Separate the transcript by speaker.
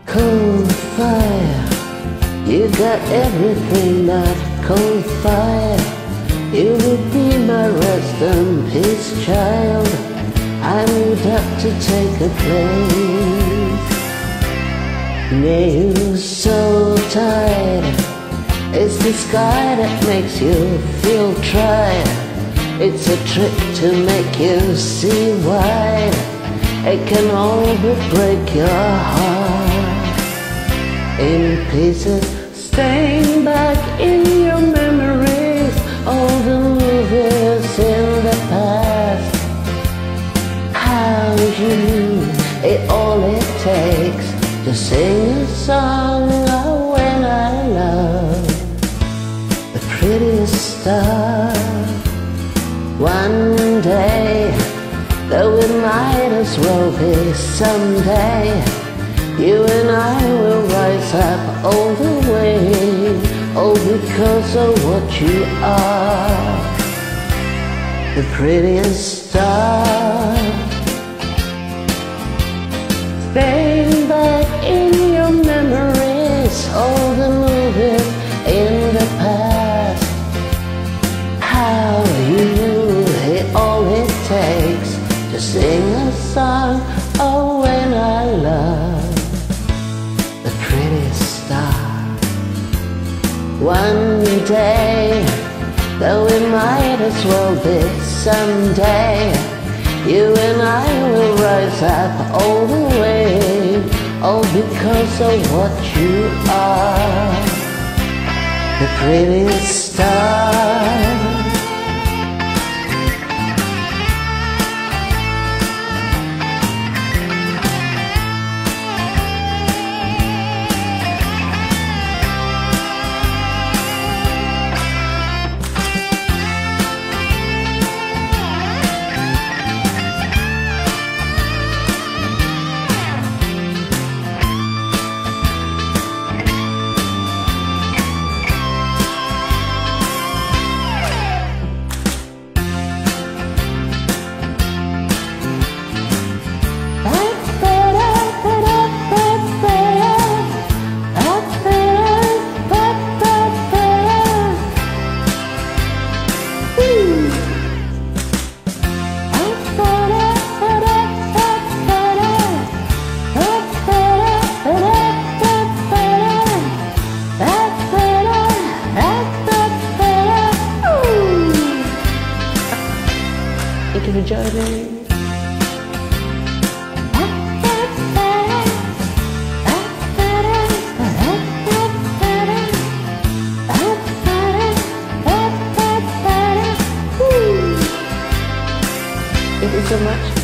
Speaker 1: Cold fire, you got everything that cold fire. You will be my rest and peace, child. I moved up to take a place. You're so tired. It's the sky that makes you feel tired. It's a trick to make you see why it can only break your heart in pieces, staying back in your memories, all the movies in the past. How you knew it all it takes to sing a song of when I love the prettiest star. One day, though it might as well be someday, you and I will rise up all the way, all because of what you are, the prettiest star. Staying back in your memories, all the movies in the past. How you knew it all it takes to sing a song, oh when I love the prettiest star. One day, though it might as well be someday, you and I will rise up all the way, all because of what you are, the prettiest star. Thank you for joining. Thank you so much.